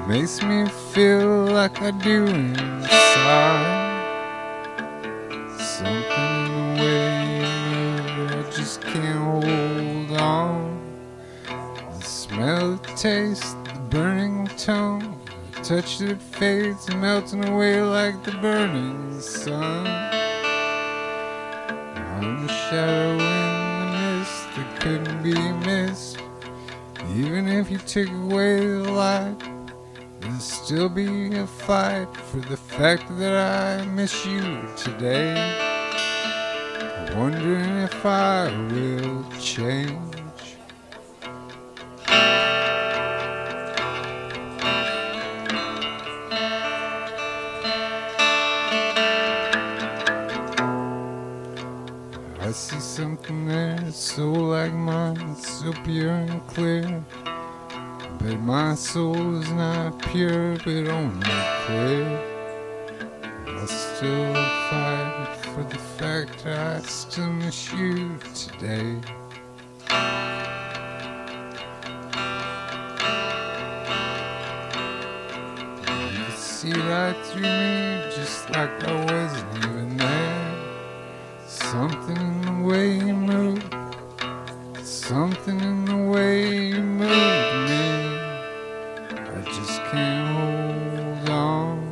makes me feel like I do inside. Something in the way you move, I just can't hold on. The smell, the taste, the burning tone, the touch that fades, melting away like the burning sun. I'm a shadow in the mist that couldn't be missed. Even if you took away the light, there'll still be a fight for the fact that I miss you today. Wondering if I will change. I see something there, so like mine, so pure and clear. But my soul is not pure, but only clear. I still fight for the fact I still miss you today. You could see right through me, just like I wasn't even there. Something in the way you move, something in the way you move me, I just can't hold on.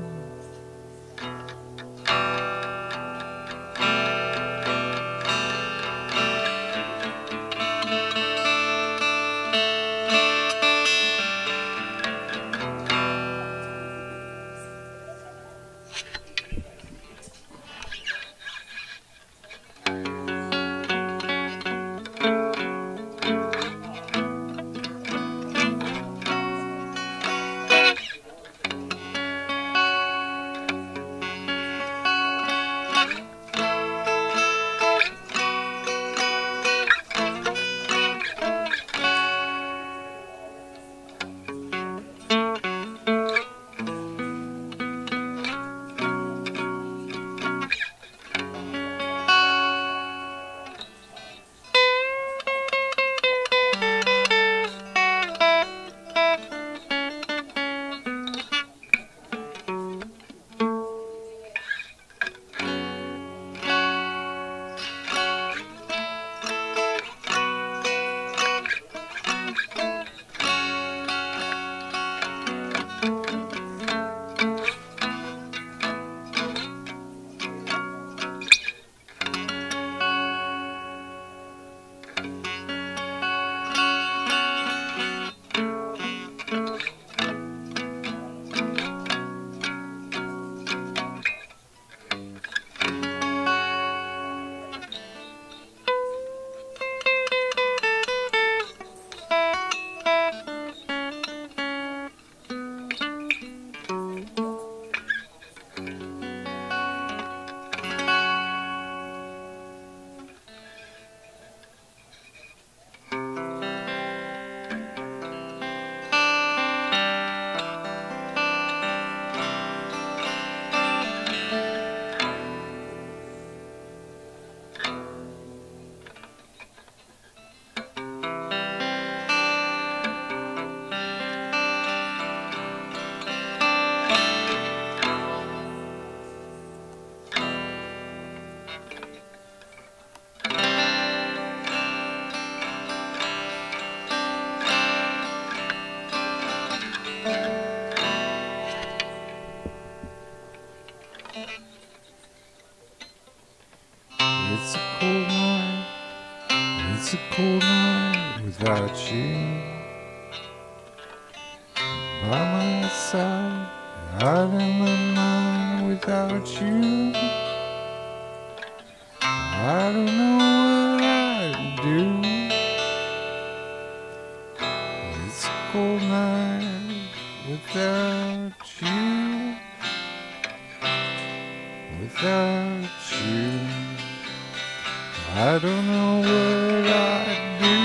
It's a cold night, it's a cold night without you by my side, out in my mind without you. I don't know what I'd do. It's a cold night without you, without you. I don't know what I'd do.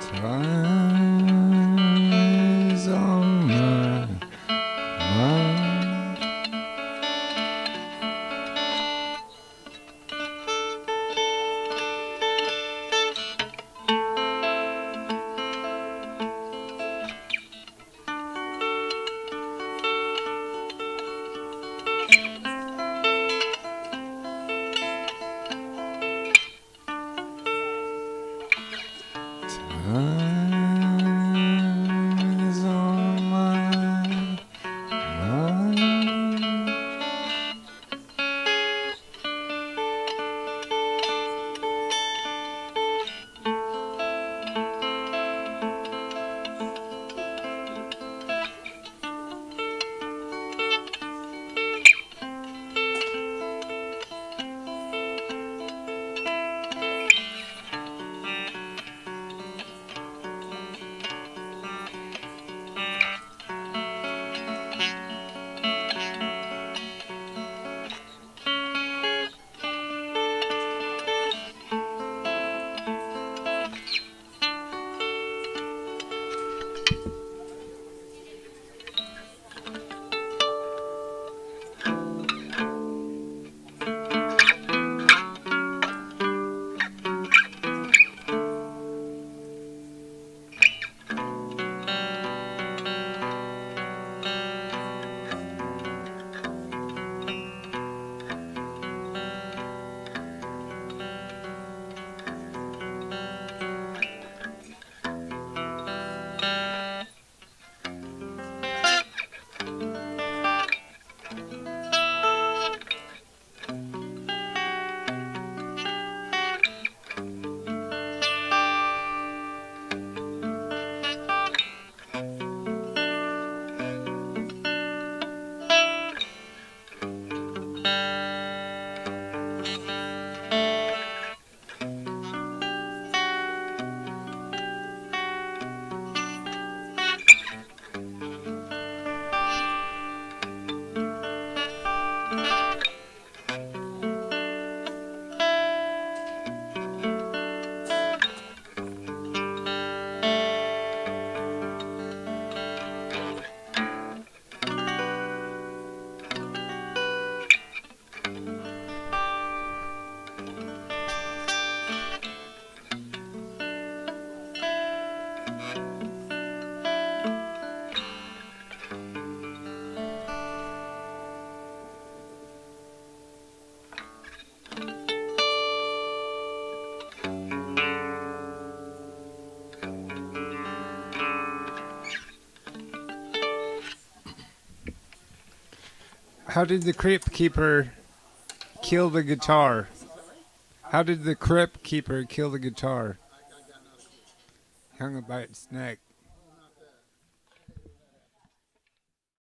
Time is on my mind. Time is on my mind. How did the Crypt Keeper kill the guitar? How did the Crypt Keeper kill the guitar? Hung it by its neck.